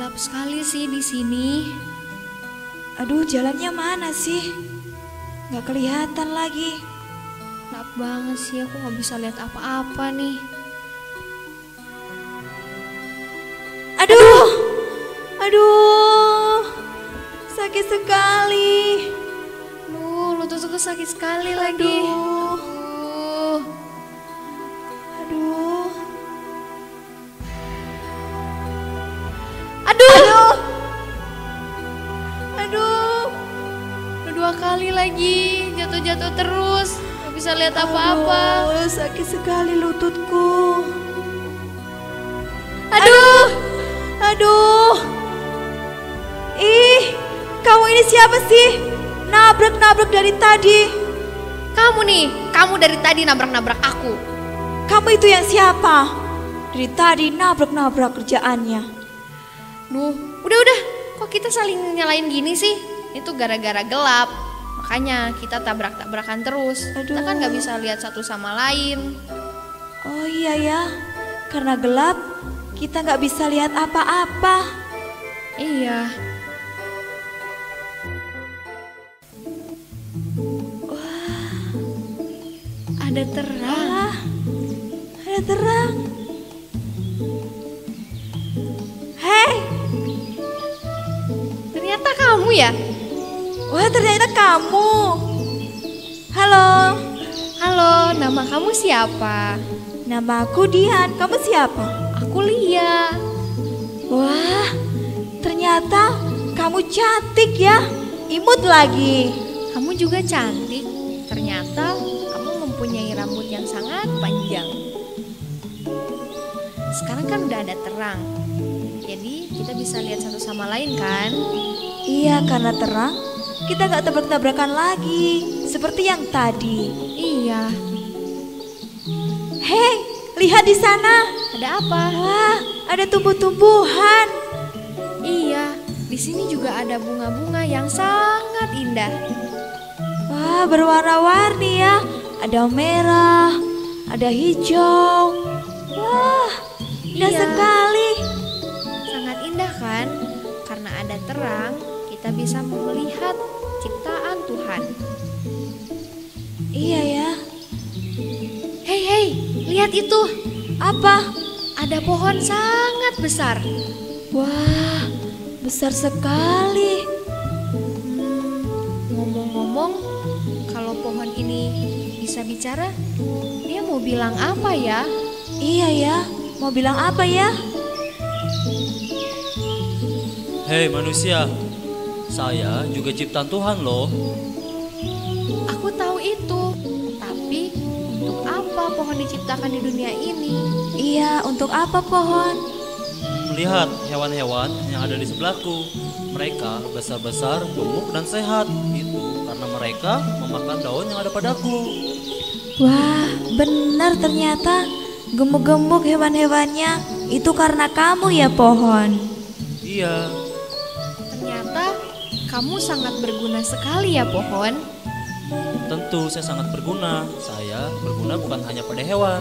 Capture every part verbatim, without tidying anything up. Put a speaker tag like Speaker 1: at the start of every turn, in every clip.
Speaker 1: gelap sekali sih di sini.
Speaker 2: Aduh, jalannya mana sih? Nggak kelihatan lagi.
Speaker 1: Gelap banget sih, aku nggak bisa lihat apa-apa nih.
Speaker 2: Aduh, aduh, sakit sekali.
Speaker 1: Duh, lututku sakit sekali lagi.
Speaker 2: Aduh,
Speaker 1: Aduh.
Speaker 2: aduh,
Speaker 1: Aduh.
Speaker 2: aduh, aduh,
Speaker 1: Udah dua kali lagi, jatuh-jatuh terus. Gak bisa lihat apa-apa.
Speaker 2: Aduh, sakit sekali lututku.
Speaker 1: Aduh.
Speaker 2: Aduh, ih, kamu ini siapa sih? Nabrak-nabrak dari tadi.
Speaker 1: Kamu nih, kamu dari tadi nabrak-nabrak aku.
Speaker 2: Kamu itu yang siapa? Dari tadi nabrak-nabrak kerjaannya.
Speaker 1: Duh, udah-udah, kok kita saling nyalain gini sih? Itu gara-gara gelap. Makanya kita tabrak-tabrakan terus. Kita kan gak bisa lihat satu sama lain.
Speaker 2: Oh iya ya, karena gelap kita nggak bisa lihat apa-apa.
Speaker 1: Iya.
Speaker 2: Wah,
Speaker 1: Ada terang.
Speaker 2: ah, ada terang. Hei,
Speaker 1: Ternyata kamu ya?
Speaker 2: wah ternyata kamu. Halo,
Speaker 1: Halo, nama kamu siapa?
Speaker 2: nama aku Dian. Kamu siapa?
Speaker 1: Aku Lia.
Speaker 2: Wah, ternyata kamu cantik ya. Imut lagi.
Speaker 1: Kamu juga cantik. Ternyata kamu mempunyai rambut yang sangat panjang. Sekarang kan udah ada terang. Jadi kita bisa lihat satu sama lain kan?
Speaker 2: Iya, karena terang kita nggak tabrak-tabrakan lagi seperti yang tadi.
Speaker 1: Iya.
Speaker 2: Hei, lihat di sana.
Speaker 1: Ada apa?
Speaker 2: Wah, ada tumbuh-tumbuhan.
Speaker 1: Iya, di sini juga ada bunga-bunga yang sangat indah.
Speaker 2: Wah, berwarna-warni ya. Ada merah, ada hijau. Wah, indah
Speaker 1: Iya.
Speaker 2: sekali.
Speaker 1: Sangat indah kan? Karena ada terang, kita bisa melihat ciptaan Tuhan.
Speaker 2: Iya ya.
Speaker 1: Hei, hei, lihat itu.
Speaker 2: Apa?
Speaker 1: Ada pohon sangat besar.
Speaker 2: Wah, besar sekali.
Speaker 1: Hmm, ngomong-ngomong, kalau pohon ini bisa bicara, dia mau bilang apa ya?
Speaker 2: Iya ya. Mau bilang apa ya?
Speaker 3: Hei manusia, saya juga ciptaan Tuhan loh.
Speaker 1: Aku tahu itu, tapi untuk apa pohon diciptakan di dunia ini?
Speaker 2: Iya, untuk apa pohon?
Speaker 3: Melihat hewan-hewan yang ada di sebelahku, mereka besar-besar, gemuk dan sehat. Itu karena mereka memakan daun yang ada padaku.
Speaker 2: Wah, benar ternyata gemuk-gemuk hewan-hewannya itu karena kamu ya pohon.
Speaker 3: Iya,
Speaker 1: Ternyata kamu sangat berguna sekali ya pohon.
Speaker 3: tentu saya sangat berguna. Saya berguna bukan hanya pada hewan.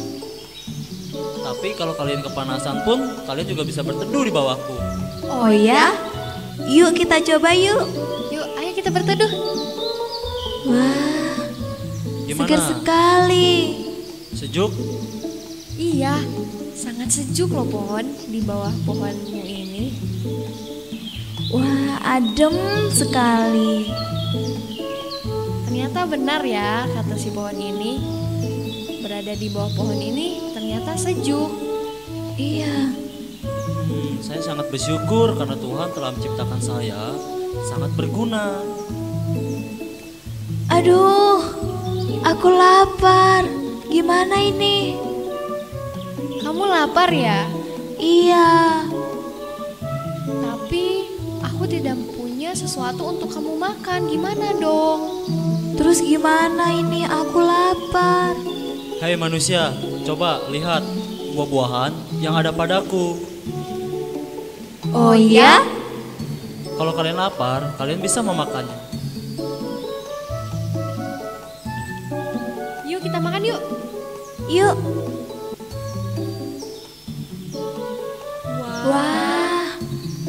Speaker 3: Tapi kalau kalian kepanasan pun, kalian juga bisa berteduh di bawahku.
Speaker 2: Oh ya? Yuk kita coba yuk.
Speaker 1: Yuk, ayo kita berteduh.
Speaker 2: Wah,
Speaker 3: Gimana?
Speaker 2: segar sekali.
Speaker 3: Sejuk?
Speaker 1: Iya, sangat sejuk loh pohon di bawah pohonmu ini.
Speaker 2: Wah, adem sekali.
Speaker 1: Ternyata benar ya kata si pohon ini. Berada di bawah pohon ini ternyata sejuk.
Speaker 2: Iya.
Speaker 3: Hmm, saya sangat bersyukur karena Tuhan telah menciptakan saya sangat berguna.
Speaker 2: Aduh, aku lapar. Gimana ini?
Speaker 1: Kamu lapar ya?
Speaker 2: Iya.
Speaker 1: Tapi aku tidak punya sesuatu untuk kamu makan. Gimana dong?
Speaker 2: Terus gimana ini? Aku lapar.
Speaker 3: Hai manusia, coba lihat buah-buahan yang ada padaku.
Speaker 2: Oh ya?
Speaker 3: Kalau kalian lapar, kalian bisa memakannya.
Speaker 1: Yuk kita makan yuk.
Speaker 2: Yuk.
Speaker 1: Wow.
Speaker 2: Wah,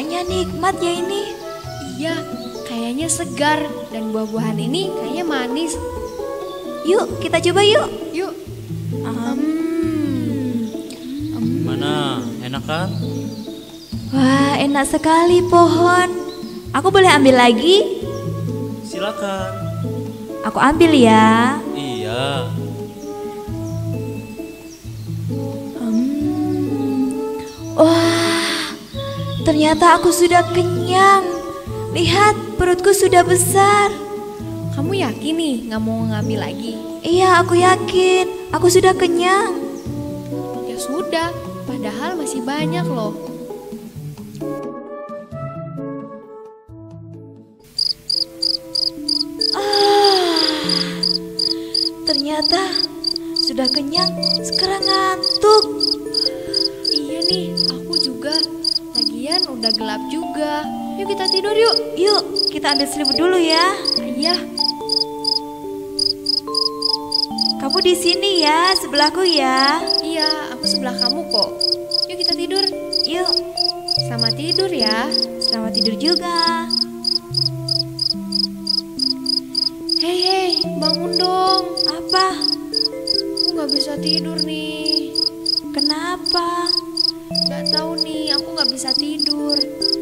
Speaker 2: Kayaknya nikmat ya ini.
Speaker 1: Iya, kayaknya segar dan buah-buahan ini kayaknya manis.
Speaker 2: Yuk, kita coba yuk.
Speaker 1: Yuk.
Speaker 2: Hmm.
Speaker 3: Gimana? Enak kan?
Speaker 2: Wah, enak sekali pohon. Aku boleh ambil lagi?
Speaker 3: Silakan.
Speaker 2: Aku ambil ya.
Speaker 3: Iya.
Speaker 2: Hmm. Wah, ternyata aku sudah kenyang. Lihat, perutku sudah besar.
Speaker 1: Kamu yakin nih nggak mau ngambil lagi?
Speaker 2: Iya, aku yakin. Aku sudah kenyang.
Speaker 1: Ya sudah, padahal masih banyak loh.
Speaker 2: Ah, ternyata sudah kenyang, sekarang ngantuk.
Speaker 1: Iya nih, aku juga. Lagian udah gelap juga. Yuk kita tidur yuk.
Speaker 2: Yuk, kita ambil selimut dulu ya.
Speaker 1: Iya.
Speaker 2: Kamu di sini ya, sebelahku ya.
Speaker 1: Iya, aku sebelah kamu kok. Yuk kita tidur.
Speaker 2: Yuk,
Speaker 1: Selamat tidur ya.
Speaker 2: selamat tidur juga.
Speaker 1: Hei hei, bangun dong.
Speaker 2: Apa?
Speaker 1: Aku nggak bisa tidur nih.
Speaker 2: Kenapa?
Speaker 1: Gak tahu nih, aku nggak bisa tidur.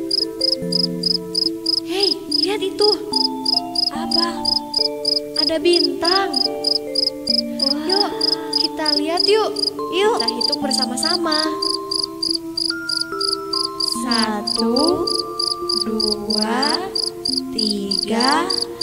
Speaker 1: Hei, lihat itu.
Speaker 2: Apa?
Speaker 1: Ada bintang.
Speaker 2: Wah.
Speaker 1: Yuk, kita lihat yuk.
Speaker 2: Yuk.
Speaker 1: Kita hitung bersama-sama.
Speaker 2: Satu, dua, tiga,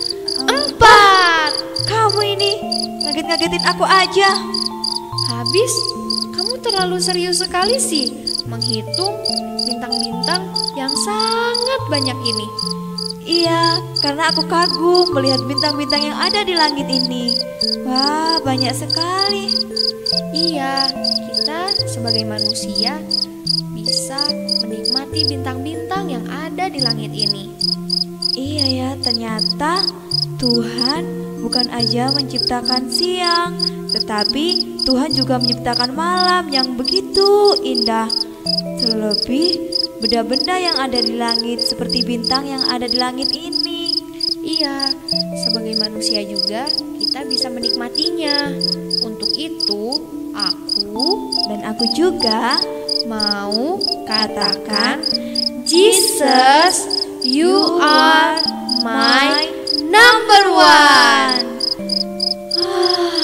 Speaker 1: Empat.
Speaker 2: Kamu ini ngaget-ngagetin aku aja.
Speaker 1: Habis, kamu terlalu serius sekali sih menghitung bintang-bintang yang sangat banyak ini.
Speaker 2: Iya, karena aku kagum melihat bintang-bintang yang ada di langit ini. Wah, banyak sekali.
Speaker 1: Iya, kita sebagai manusia bisa menikmati bintang-bintang yang ada di langit ini.
Speaker 2: Iya ya, ternyata Tuhan bukan aja menciptakan siang, tetapi Tuhan juga menciptakan malam yang begitu indah. Terlebih benda-benda yang ada di langit seperti bintang yang ada di langit ini.
Speaker 1: Iya, sebagai manusia juga kita bisa menikmatinya. Untuk itu, aku
Speaker 2: Dan aku juga
Speaker 1: mau katakan, Jesus, you are my number one. Ah,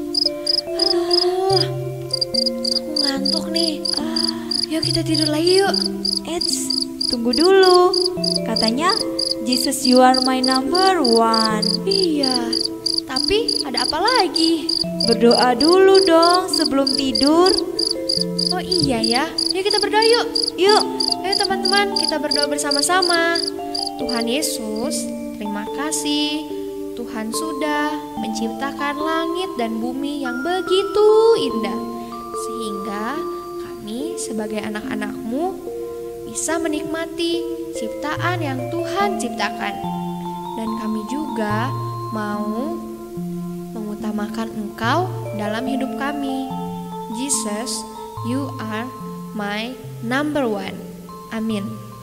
Speaker 1: aduh, aku ngantuk nih. Ah, yuk kita tidur lagi yuk.
Speaker 2: Eits, tunggu dulu. Katanya Jesus you are my number one.
Speaker 1: Iya, tapi ada apa lagi?
Speaker 2: Berdoa dulu dong sebelum tidur.
Speaker 1: Oh iya ya, yuk kita berdoa yuk.
Speaker 2: Yuk.
Speaker 1: Ayo teman-teman, kita berdoa bersama-sama. Tuhan Yesus, terima kasih. Tuhan sudah menciptakan langit dan bumi yang begitu indah, sehingga kami sebagai anak-anak-Mu bisa menikmati ciptaan yang Tuhan ciptakan. Dan kami juga mau mengutamakan Engkau dalam hidup kami. Jesus, you are my number one. Amin.